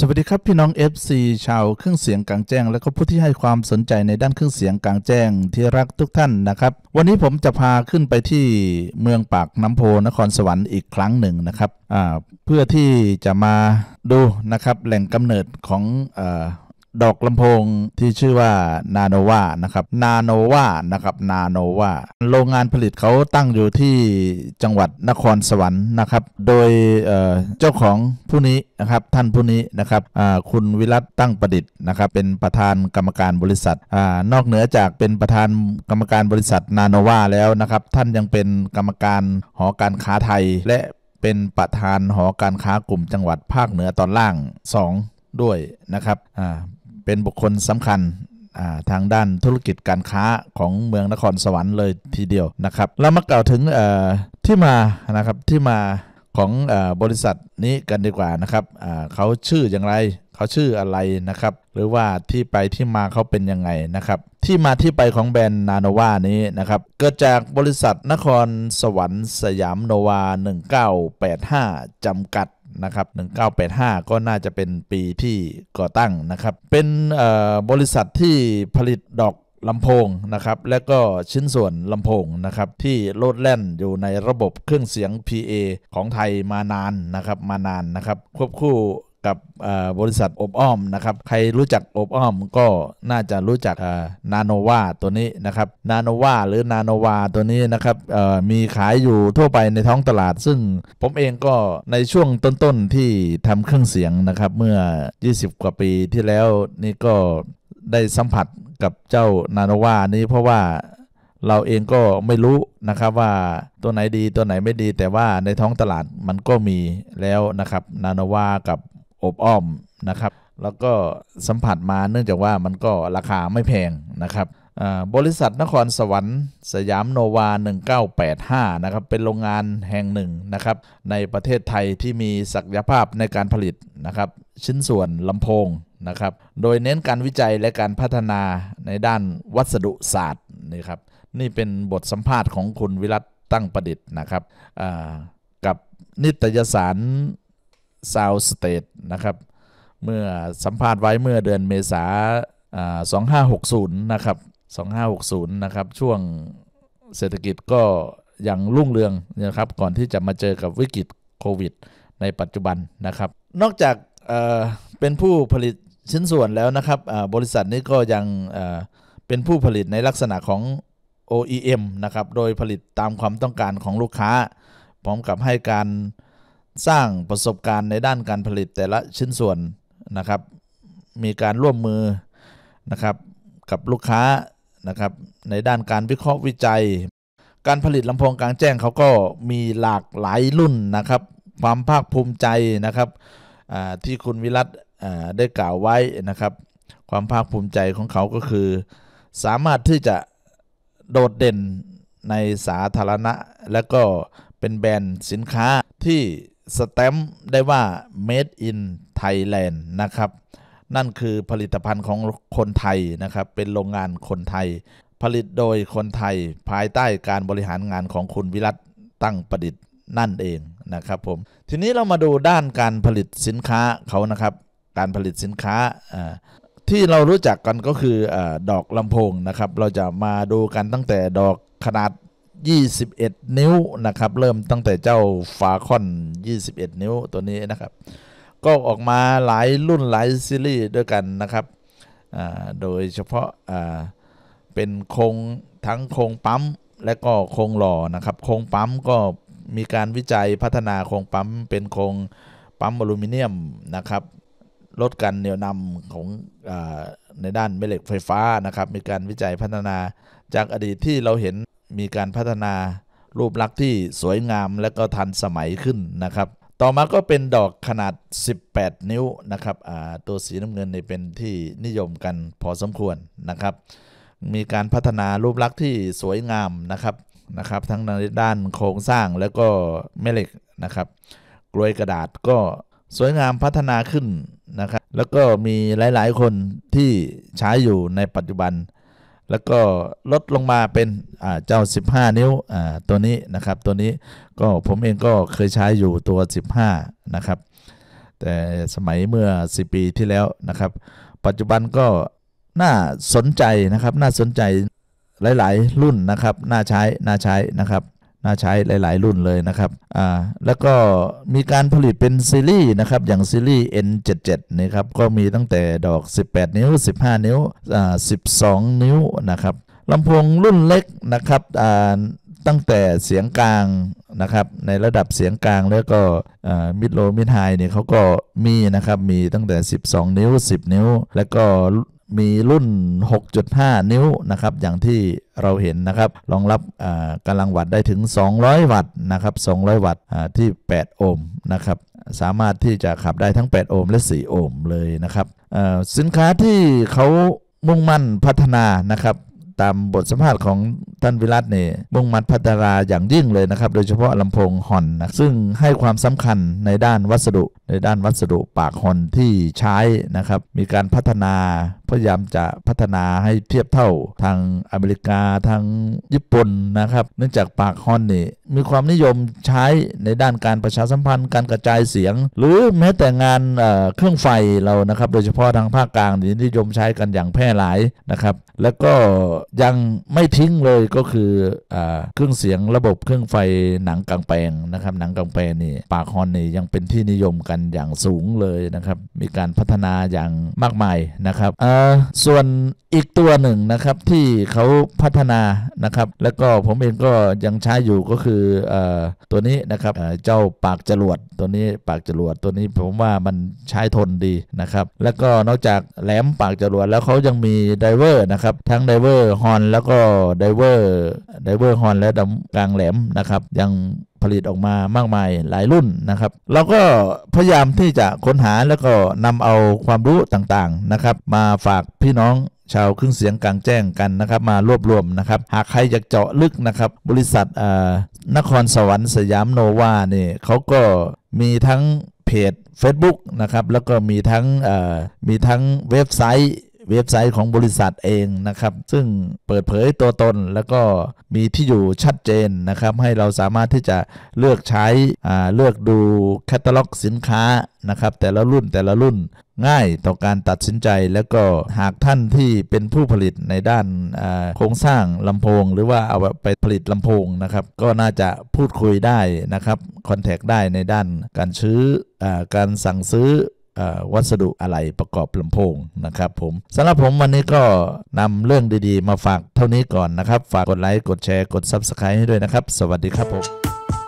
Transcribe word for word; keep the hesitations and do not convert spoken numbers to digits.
สวัสดีครับพี่น้อง เอฟ ซี ชาวเครื่องเสียงกลางแจ้งและก็ผู้ที่ให้ความสนใจในด้านเครื่องเสียงกลางแจ้งที่รักทุกท่านนะครับวันนี้ผมจะพาขึ้นไปที่เมืองปากน้ำโพนครสวรรค์อีกครั้งหนึ่งนะครับเพื่อที่จะมาดูนะครับแหล่งกำเนิดของอดอกลำโพงที่ชื่อว่านาโนวานะครับนาโนวานะครับนาโนวาโรงงานผลิตเขาตั้งอยู่ที่จังหวัดนครสวรรค์นะครับโดยเจ้าของผู้นี้นะครับท่านผู้นี้นะครับคุณวิรัตตั้งประดิษฐ์นะครับเป็นประธานกรรมการบริษัทนอกเหนือจากเป็นประธานกรรมการบริษัทนาโนวาแล้วนะครับท่านยังเป็นกรรมการหอการค้าไทยและเป็นประธานหอการค้ากลุ่มจังหวัดภาคเหนือตอนล่างสองด้วยนะครับเป็นบุคคลสำคัญทางด้านธุรกิจการค้าของเมืองนครสวรรค์เลยทีเดียวนะครับเรามากล่าวถึงที่มานะครับที่มาของบริษัทนี้กันดีกว่านะครับเขาชื่ออย่างไรเขาชื่ออะไรนะครับหรือว่าที่ไปที่มาเขาเป็นยังไงนะครับที่มาที่ไปของแบรนด์นาโนวานี้นะครับเกิดจากบริษัทนครสวรรค์สยามโนวาหนึ่งเก้าแปดห้าจำกัดนะครับหนึ่งเก้าแปดห้าก็น่าจะเป็นปีที่ก่อตั้งนะครับเป็นบริษัทที่ผลิตดอกลำโพงนะครับและก็ชิ้นส่วนลำโพงนะครับที่โลดแล่นอยู่ในระบบเครื่องเสียง พี เอ ของไทยมานานนะครับมานานนะครับควบคู่กับบริษัทอบอ้อมนะครับใครรู้จักอบอ้อมก็น่าจะรู้จักนาโนวาตัวนี้นะครับนาโนวาหรือนาโนวาตัวนี้นะครับมีขายอยู่ทั่วไปในท้องตลาดซึ่งผมเองก็ในช่วงต้นๆที่ทำเครื่องเสียงนะครับเมื่อยี่สิบกว่าปีที่แล้วนี่ก็ได้สัมผัสกับเจ้านาโนวานี้เพราะว่าเราเองก็ไม่รู้นะครับว่าตัวไหนดีตัวไหนไม่ดีแต่ว่าในท้องตลาดมันก็มีแล้วนะครับนาโนวากับอบอ้อมนะครับแล้วก็สัมผัสมาเนื่องจากว่ามันก็ราคาไม่แพงนะครับบริษัทนครสวรรค์สยามโนวาหนึ่งเก้าแปดห้านะครับเป็นโรงงานแห่งหนึ่งนะครับในประเทศไทยที่มีศักยภาพในการผลิตนะครับชิ้นส่วนลำโพงนะครับโดยเน้นการวิจัยและการพัฒนาในด้านวัสดุศาสตร์นี่ครับนี่เป็นบทสัมภาษณ์ของคุณวิรัตตั้งประดิษฐ์นะครับกับนิตยสารซาวสเตทนะครับเมื่อสัมภาษณ์ไว้เมื่อเดือนเมษาสองพันห้าร้อยหกสิบนะครับสองพันห้าร้อยหกสิบนะครับช่วงเศรษฐกิจก็ยังรุ่งเรืองนะครับก่อนที่จะมาเจอกับวิกฤตโควิดในปัจจุบันนะครับนอกจากเอ่อเป็นผู้ผลิตชิ้นส่วนแล้วนะครับบริษัทนี้ก็ยังเอ่อเป็นผู้ผลิตในลักษณะของ โอ อี เอ็ม นะครับโดยผลิตตามความต้องการของลูกค้าพร้อมกับให้การสร้างประสบการณ์ในด้านการผลิตแต่ละชิ้นส่วนนะครับมีการร่วมมือนะครับกับลูกค้านะครับในด้านการวิเคราะห์วิจัยการผลิตลำโพงกลางแจ้งเขาก็มีหลากหลายรุ่นนะครับความภาคภูมิใจนะครับที่คุณวิรัตได้กล่าวไว้นะครับความภาคภูมิใจของเขาก็คือสามารถที่จะโดดเด่นในสาธารณะและก็เป็นแบรนด์สินค้าที่สแตมป์ได้ว่า Made in Thailand นะครับนั่นคือผลิตภัณฑ์ของคนไทยนะครับเป็นโรงงานคนไทยผลิตโดยคนไทยภายใต้การบริหารงานของคุณวิรัตตั้งประดิษฐ์นั่นเองนะครับผมทีนี้เรามาดูด้านการผลิตสินค้าเขานะครับการผลิตสินค้าที่เรารู้จักกันก็คือดอกลำโพงนะครับเราจะมาดูกันตั้งแต่ดอกขนาดยี่สิบเอ็ดนิ้วนะครับเริ่มตั้งแต่เจ้าฟาคอนยี่สิบเอ็ดนิ้วตัวนี้นะครับก็ออกมาหลายรุ่นหลายซีรีส์ด้วยกันนะครับโดยเฉพาะเป็นโครงทั้งโครงปั๊มและก็โครงหล่อนะครับโครงปั๊มก็มีการวิจัยพัฒนาโครงปั๊มเป็นโครงปั๊มอลูมิเนียมนะครับลดการเหนี่ยวนำของในด้านแม่เหล็กไฟฟ้านะครับมีการวิจัยพัฒนาจากอดีตที่เราเห็นมีการพัฒนารูปลักษณ์ที่สวยงามและก็ทันสมัยขึ้นนะครับต่อมาก็เป็นดอกขนาดสิบแปดนิ้วนะครับตัวสีน้ำเงินนี่เป็นที่นิยมกันพอสมควรนะครับมีการพัฒนารูปลักษณ์ที่สวยงามนะครับนะครับทั้งในด้านโครงสร้างแล้วก็แม่เหล็กนะครับกลวยกระดาษก็สวยงามพัฒนาขึ้นนะครับแล้วก็มีหลายๆคนที่ใช้อยู่ในปัจจุบันแล้วก็ลดลงมาเป็นเจ้าสิบห้านิ้วตัวนี้นะครับตัวนี้ก็ผมเองก็เคยใช้อยู่ตัวสิบห้านะครับแต่สมัยเมื่อสิบปีที่แล้วนะครับปัจจุบันก็น่าสนใจนะครับน่าสนใจหลายๆรุ่นนะครับน่าใช้น่าใช้นะครับน่าใช้หลายๆรุ่นเลยนะครับอ่าแล้วก็มีการผลิตเป็นซีรีส์นะครับอย่างซีรีส์ เอ็น เจ็ดสิบเจ็ด นะครับก็มีตั้งแต่ดอกสิบแปดนิ้วสิบห้านิ้วอ่าสิบสองนิ้วนะครับลำโพงรุ่นเล็กนะครับอ่าตั้งแต่เสียงกลางนะครับในระดับเสียงกลางแล้วก็มิดโลมิดไฮเนี่ยเขาก็มีนะครับมีตั้งแต่สิบสองนิ้วสิบนิ้วแล้วก็มีรุ่น หกจุดห้า นิ้วนะครับอย่างที่เราเห็นนะครับรองรับกำลังวัตต์ได้ถึงสองร้อยวัตต์นะครับสองร้อยวัตต์ที่แปดโอห์มนะครับสามารถที่จะขับได้ทั้งแปดโอห์มและสี่โอห์มเลยนะครับสินค้าที่เขามุ่งมั่นพัฒนานะครับตามบทสัมภาษณ์ของท่านวิรัตเนี่ยมุ่งมั่นพัฒนาอย่างยิ่งเลยนะครับโดยเฉพาะลำโพงฮอนนะซึ่งให้ความสำคัญในด้านวัสดุในด้านวัสดุปากฮอนที่ใช้นะครับมีการพัฒนาพยายามจะพัฒนาให้เทียบเท่าทางอเมริกาทางญี่ปุ่นนะครับเนื่องจากปากฮอนนี่มีความนิยมใช้ในด้านการประชาสัมพันธ์การกระจายเสียงหรือแม้แต่งานเอ่อเครื่องไฟเรานะครับโดยเฉพาะทางภาคกลางนี่นิยมใช้กันอย่างแพร่หลายนะครับแล้วก็ยังไม่ทิ้งเลยก็คืออ่าเครื่องเสียงระบบเครื่องไฟหนังกลางแปลงนะครับหนังกลางแปลงนี่ปากฮอนนี่ยังเป็นที่นิยมกันอย่างสูงเลยนะครับมีการพัฒนาอย่างมากมายนะครับอ่าส่วนอีกตัวหนึ่งนะครับที่เขาพัฒนานะครับแล้วก็ผมเองก็ยังใช้อยู่ก็คือเอ่อตัวนี้นะครับเจ้าปากจรวดตัวนี้ปากจรวดตัวนี้ผมว่ามันใช้ทนดีนะครับแล้วก็นอกจากแหลมปากจรวดแล้วเขายังมีไดเวอร์นะครับทั้งไดเวอร์ฮอนแล้วก็ไดเวอร์ไดเวอร์ฮอนและดำกลางแหลมนะครับยังผลิตออกมามากมายหลายรุ่นนะครับเราก็พยายามที่จะค้นหาแล้วก็นำเอาความรู้ต่างๆนะครับมาฝากพี่น้องชาวเครื่องเสียงกลางแจ้งกันนะครับมารวบรวมนะครับหากใครอยากเจาะลึกนะครับบริษัทนครสวรรค์สยามโนวาเนี่ยเขาก็มีทั้งเพจ Facebook นะครับแล้วก็มีทั้งมีทั้งเว็บไซต์เว็บไซต์ของบริษัทเองนะครับซึ่งเปิดเผยตัวตนแล้วก็มีที่อยู่ชัดเจนนะครับให้เราสามารถที่จะเลือกใช้เลือกดูแคตตาล็อกสินค้านะครับแต่ละรุ่นแต่ละรุ่นง่ายต่อการตัดสินใจแล้วก็หากท่านที่เป็นผู้ผลิตในด้านโครงสร้างลำโพงหรือว่าเอาไปผลิตลำโพงนะครับก็น่าจะพูดคุยได้นะครับคอนแทคได้ในด้านการซื้อการสั่งซื้อวัสดุอะไหล่ประกอบลำโพงนะครับผมสำหรับผมวันนี้ก็นำเรื่องดีๆมาฝากเท่านี้ก่อนนะครับฝากกดไลค์กดแชร์กด ซับสไครบ์ ให้ด้วยนะครับสวัสดีครับผม